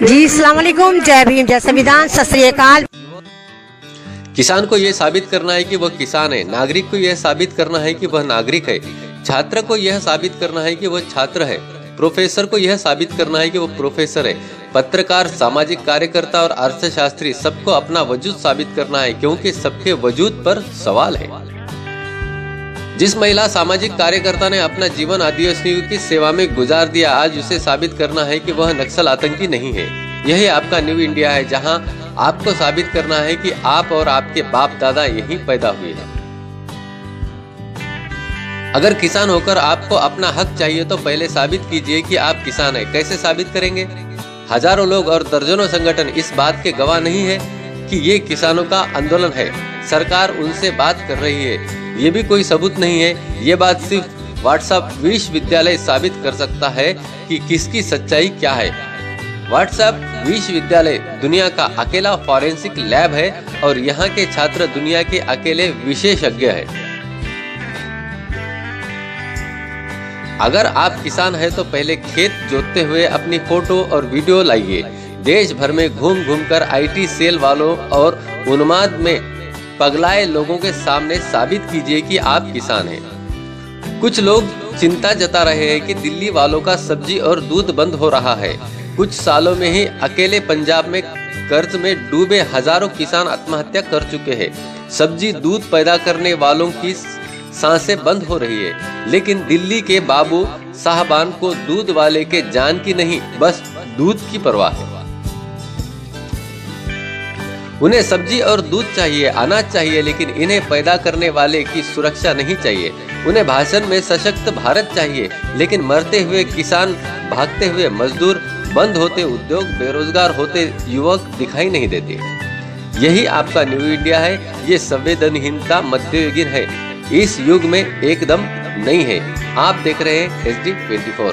जी अस्सलाम वालेकुम, जय भीम, जय संविधान, सत श्री अकाल। किसान को यह साबित करना है कि वह किसान है, नागरिक को यह साबित करना है कि वह नागरिक है, छात्र को यह साबित करना है कि वह छात्र है, प्रोफेसर को यह साबित करना है कि वह प्रोफेसर है, पत्रकार, सामाजिक कार्यकर्ता और अर्थशास्त्री सबको अपना वजूद साबित करना है, क्योंकि सबके वजूद पर सवाल है। जिस महिला सामाजिक कार्यकर्ता ने अपना जीवन आदिवासियों की सेवा में गुजार दिया, आज उसे साबित करना है कि वह नक्सल आतंकी नहीं है। यही आपका न्यू इंडिया है, जहां आपको साबित करना है कि आप और आपके बाप दादा यहीं पैदा हुए हैं। अगर किसान होकर आपको अपना हक चाहिए तो पहले साबित कीजिए कि आप किसान हैं। कैसे साबित करेंगे? हजारों लोग और दर्जनों संगठन इस बात के गवाह नहीं है कि ये किसानों का आंदोलन है। सरकार उनसे बात कर रही है, ये भी कोई सबूत नहीं है। ये बात सिर्फ व्हाट्सएप विश्वविद्यालय साबित कर सकता है कि किसकी सच्चाई क्या है। व्हाट्सएप विश्वविद्यालय दुनिया का अकेला फॉरेंसिक लैब है और यहाँ के छात्र दुनिया के अकेले विशेषज्ञ हैं। अगर आप किसान हैं तो पहले खेत जोतते हुए अपनी फोटो और वीडियो लाइए। देश भर में घूम घूम कर IT सेल वालों और उन्माद में पगलाए लोगों के सामने साबित कीजिए कि आप किसान हैं। कुछ लोग चिंता जता रहे हैं कि दिल्ली वालों का सब्जी और दूध बंद हो रहा है। कुछ सालों में ही अकेले पंजाब में कर्ज में डूबे हजारों किसान आत्महत्या कर चुके हैं। सब्जी दूध पैदा करने वालों की सांसें बंद हो रही है, लेकिन दिल्ली के बाबू साहबान को दूध वाले के जान की नहीं, बस दूध की परवाह है। उन्हें सब्जी और दूध चाहिए, अनाज चाहिए, लेकिन इन्हें पैदा करने वाले की सुरक्षा नहीं चाहिए। उन्हें भाषण में सशक्त भारत चाहिए, लेकिन मरते हुए किसान, भागते हुए मजदूर, बंद होते उद्योग, बेरोजगार होते युवक दिखाई नहीं देते। यही आपका न्यू इंडिया है। ये संवेदनहीनता मध्ययुगीन है, इस युग में एकदम नहीं है। आप देख रहे हैं SD24।